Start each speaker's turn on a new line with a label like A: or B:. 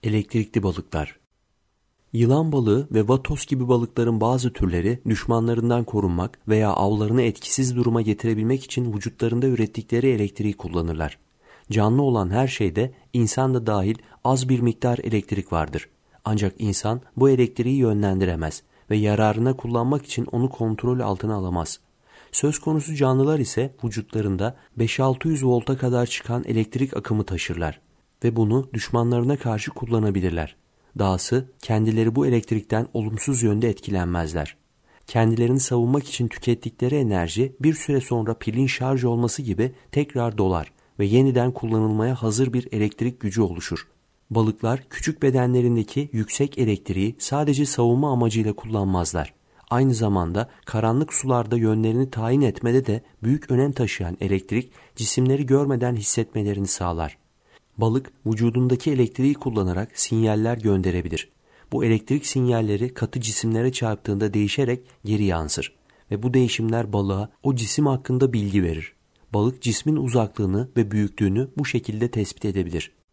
A: Elektrikli balıklar. Yılan balığı ve vatos gibi balıkların bazı türleri düşmanlarından korunmak veya avlarını etkisiz duruma getirebilmek için vücutlarında ürettikleri elektriği kullanırlar. Canlı olan her şeyde, insan da dahil, az bir miktar elektrik vardır. Ancak insan bu elektriği yönlendiremez ve yararına kullanmak için onu kontrol altına alamaz. Söz konusu canlılar ise vücutlarında 5-600 volta kadar çıkan elektrik akımı taşırlar ve bunu düşmanlarına karşı kullanabilirler. Dahası kendileri bu elektrikten olumsuz yönde etkilenmezler. Kendilerini savunmak için tükettikleri enerji bir süre sonra pilin şarj olması gibi tekrar dolar ve yeniden kullanılmaya hazır bir elektrik gücü oluşur. Balıklar küçük bedenlerindeki yüksek elektriği sadece savunma amacıyla kullanmazlar. Aynı zamanda karanlık sularda yönlerini tayin etmede de büyük önem taşıyan elektrik cisimleri görmeden hissetmelerini sağlar. Balık vücudundaki elektriği kullanarak sinyaller gönderebilir. Bu elektrik sinyalleri katı cisimlere çarptığında değişerek geri yansır ve bu değişimler balığa o cisim hakkında bilgi verir. Balık cismin uzaklığını ve büyüklüğünü bu şekilde tespit edebilir.